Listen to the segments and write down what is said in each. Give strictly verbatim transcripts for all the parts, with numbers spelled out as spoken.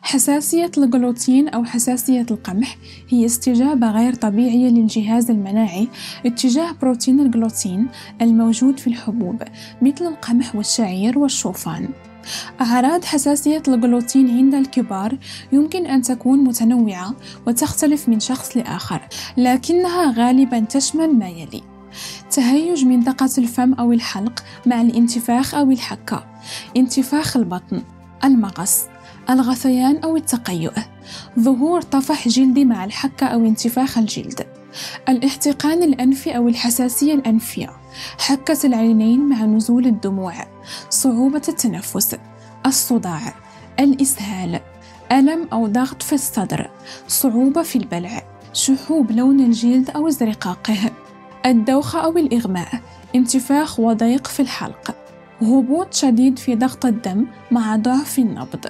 حساسية الجلوتين أو حساسية القمح هي استجابة غير طبيعية للجهاز المناعي اتجاه بروتين الجلوتين الموجود في الحبوب مثل القمح والشعير والشوفان. أعراض حساسية الجلوتين عند الكبار يمكن أن تكون متنوعة وتختلف من شخص لآخر، لكنها غالباً تشمل ما يلي: تهيج منطقة الفم أو الحلق مع الانتفاخ أو الحكة، انتفاخ البطن، المغص، الغثيان أو التقيؤ، ظهور طفح جلدي مع الحكة أو انتفاخ الجلد، الاحتقان الأنفي أو الحساسية الأنفية، حكة العينين مع نزول الدموع، صعوبة التنفس، الصداع، الإسهال، ألم أو ضغط في الصدر، صعوبة في البلع، شحوب لون الجلد أو ازدراقه، الدوخة أو الإغماء، انتفاخ وضيق في الحلق، هبوط شديد في ضغط الدم مع ضعف النبض.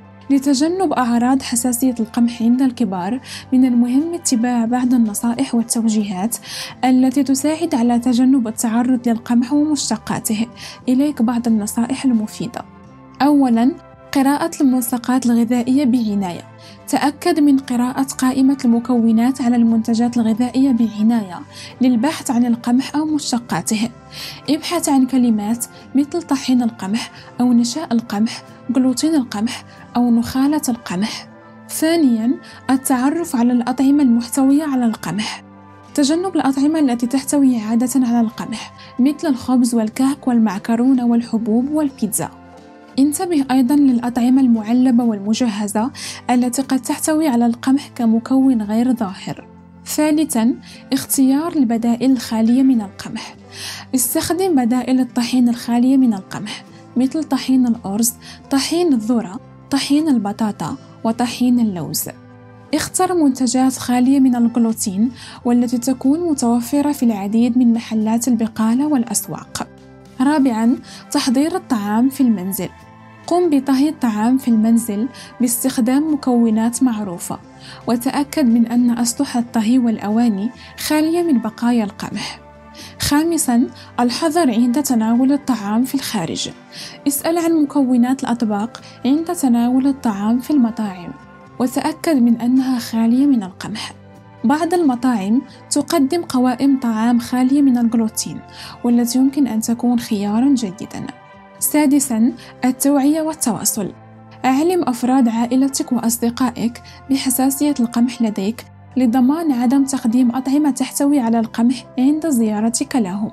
لتجنب أعراض حساسية القمح عند الكبار، من المهم اتباع بعض النصائح والتوجيهات التي تساعد على تجنب التعرض للقمح ومشتقاته. إليك بعض النصائح المفيدة. أولاً، قراءة الملصقات الغذائية بعناية. تأكد من قراءة قائمة المكونات على المنتجات الغذائية بعناية للبحث عن القمح أو مشتقاته. ابحث عن كلمات مثل طحين القمح أو نشاء القمح، جلوتين القمح أو نخالة القمح. ثانياً، التعرف على الأطعمة المحتوية على القمح. تجنب الأطعمة التي تحتوي عادة على القمح مثل الخبز والكعك والمعكرونة والحبوب والبيتزا. انتبه أيضاً للأطعمة المعلبة والمجهزة التي قد تحتوي على القمح كمكون غير ظاهر. ثالثاً، اختيار البدائل الخالية من القمح. استخدم بدائل الطحين الخالية من القمح مثل طحين الأرز، طحين الذرة، طحين البطاطا، وطحين اللوز. اختر منتجات خالية من الجلوتين والتي تكون متوفرة في العديد من محلات البقالة والأسواق. رابعاً، تحضير الطعام في المنزل. قم بطهي الطعام في المنزل باستخدام مكونات معروفة، وتأكد من أن أسطح الطهي والأواني خالية من بقايا القمح. خامساً، الحذر عند تناول الطعام في الخارج. اسأل عن مكونات الأطباق عند تناول الطعام في المطاعم، وتأكد من أنها خالية من القمح. بعض المطاعم تقدم قوائم طعام خالية من الجلوتين، والتي يمكن أن تكون خياراً جيداً. سادساً، التوعية والتواصل. أعلم أفراد عائلتك وأصدقائك بحساسية القمح لديك لضمان عدم تقديم أطعمة تحتوي على القمح عند زيارتك لهم.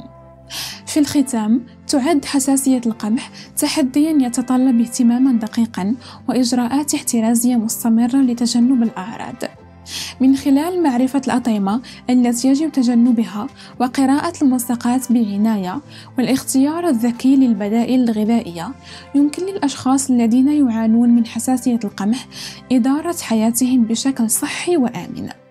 في الختام، تعد حساسية القمح تحدياً يتطلب اهتماماً دقيقاً وإجراءات احترازية مستمرة لتجنب الأعراض. من خلال معرفة الأطعمة التي يجب تجنبها وقراءة الملصقات بعناية والاختيار الذكي للبدائل الغذائية، يمكن للأشخاص الذين يعانون من حساسية القمح إدارة حياتهم بشكل صحي وآمن.